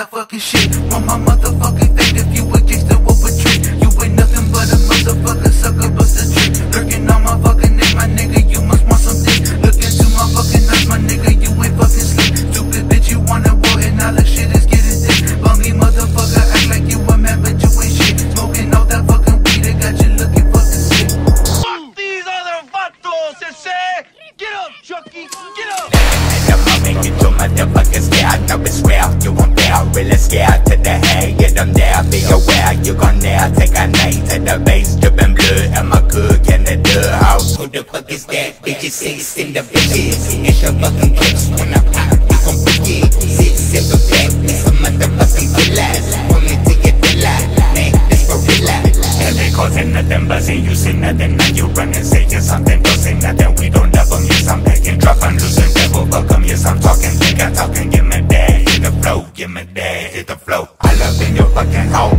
that fucking shit. On my motherfucking face, if you a gangster, what would trick? You ain't nothing but a motherfucker, sucker, bust a trick. Lurking on my fucking name, my nigga, you must want some dick. Look into my fucking eyes, my nigga, you ain't fucking slick. Stupid bitch, you wanna war and all the shit is getting thick. Bummy motherfucker, act like you a man, but you ain't shit. Smoking all that fucking weed, that got you looking fucking sick. Fuck these other vatos, get up, Chucky, get up. I'ma make you two motherfuckers scared. Know it's real, you won't feel really scared to the head. Get them there, be aware, you gon' there. Take a night to the base, dripping blood. Am I good, can I do house? Who the fuck is that? Bitches 6 in the bitches. It's your fucking clips when I pop, you gon' forget. 6 simple black, it's a motherfucking killers. Want me to get the lie, man, that's for real life. And they causing nothing but see you see nothing. Now you running, saying something, don't say nothing. We don't love them, yes, I'm packing, drop and losing devil. Fuck them, yes, I'm talking, think I'm talking. Give me that, hit the flow, give me that, hit the flow. I love in your fucking hole.